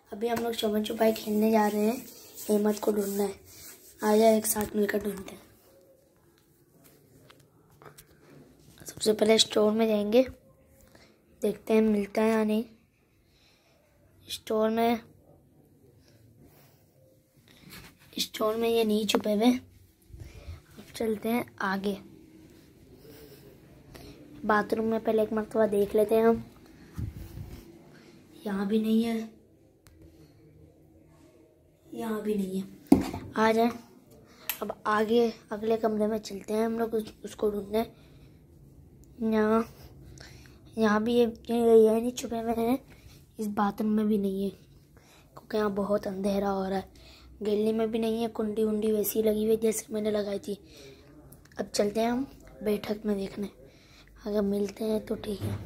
अभी हम लोग छुपन छुपाई खेलने जा रहे हैं। हेमंत को ढूंढना है। आ जाए एक साथ मिलकर ढूंढते हैं। सबसे पहले स्टोर में जाएंगे, देखते हैं मिलता है या नहीं। स्टोर में ये नहीं छुपे हुए। अब चलते हैं आगे। बाथरूम में पहले एक मर्तबा देख लेते हैं हम। यहाँ भी नहीं है, यहाँ भी नहीं है। आ जाए अब आगे अगले कमरे में चलते हैं हम लोग उसको ढूंढने। यहाँ भी ये नहीं छुपे हुए हैं। इस बाथरूम में भी नहीं है क्योंकि यहाँ बहुत अंधेरा हो रहा है। गैलरी में भी नहीं है। कुंडी उंडी वैसी लगी हुई जैसे मैंने लगाई थी। अब चलते हैं हम बैठक में देखने। अगर मिलते हैं तो ठीक है।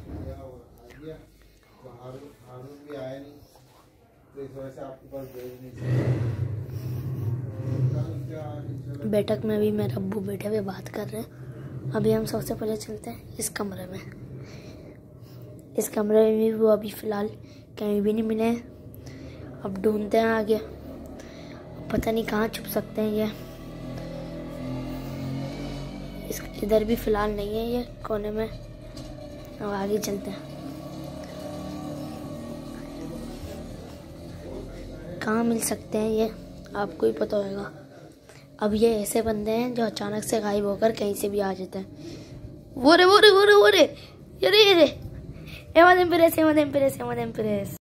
बैठक में भी मेरे अब्बू बैठे हुए बात कर रहे हैं। अभी हम सबसे पहले चलते हैं इस कमरे में। इस कमरे में भी वो अभी फ़िलहाल कहीं भी नहीं मिले हैं। अब ढूंढते हैं आगे। पता नहीं कहाँ छुप सकते हैं ये। इधर भी फ़िलहाल नहीं है ये कोने में। अब आगे चलते हैं। कहाँ मिल सकते हैं ये, आपको ही पता होगा। अब ये ऐसे बंदे हैं जो अचानक से गायब होकर कहीं से भी आ जाते हैं। वो रे ये रे हेमंत एम्प्रेस।